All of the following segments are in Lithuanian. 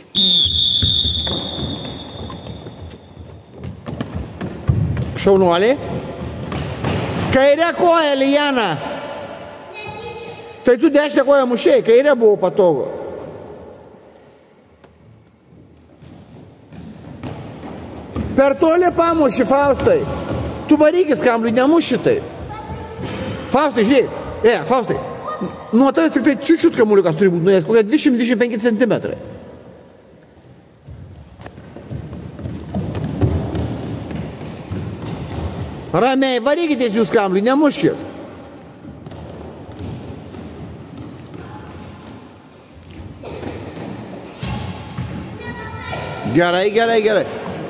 Šaunuolė. Kairė koja, Lijana. Tai tu dešinę koją mušėjai, kairė buvo patogu. Per toli pamuši, Faustai. Tu varykis kamliui, nemuši tai. Faustai, žiūrėk. Faustai. Nuo tavęs tik tai čiučiut kamuliukas turi būti nuėjęs, kokia 20-25 centimetrai. Ramiai, varykitės jūs kamliui, nemuškit. Gerai, gerai, gerai.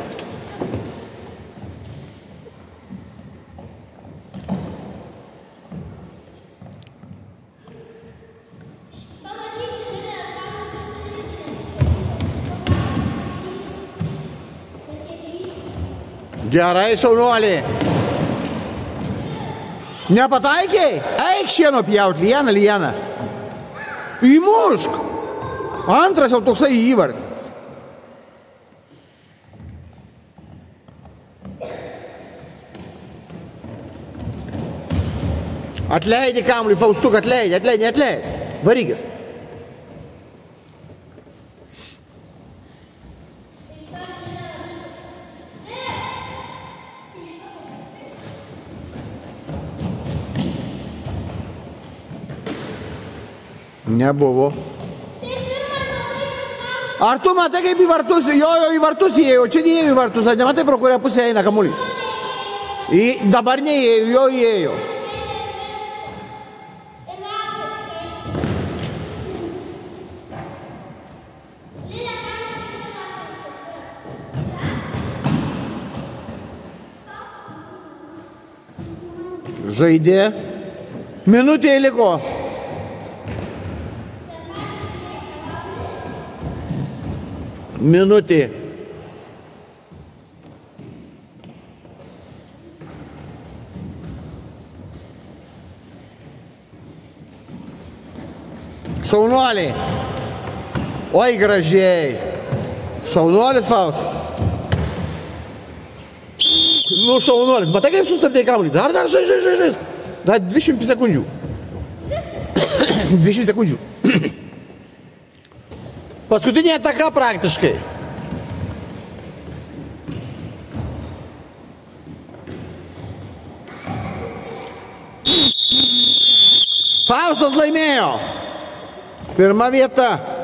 Gerai, šaunuolė. Nepataikiai? Eik šieno pjaut, Lijana, Lijana. Įmušk. Antras jau toksai įvartis. Atleidi kamuolį, Faustuk, atleidi, neatleis. Varykis. Nebuvo. Ar tu matai, kaip į vartus, jo į vartus įėjo, čia neėjo į vartus, ar nematai, pro kurią pusę eina kamuolys? Dabar neėjo, jo įėjo. Žaidė. Minutė liko. Minutė. Šaunuoliai. Oi, gražiai. Šaunuolis, Faust. Nu, šaunuolis. Matai, kaip sustabdė kamuolį. Dar, žais. Dar 20 sekundžių. 20 sekundžių. Paskutinė ataka praktiškai. Faustas laimėjo. Pirma vieta.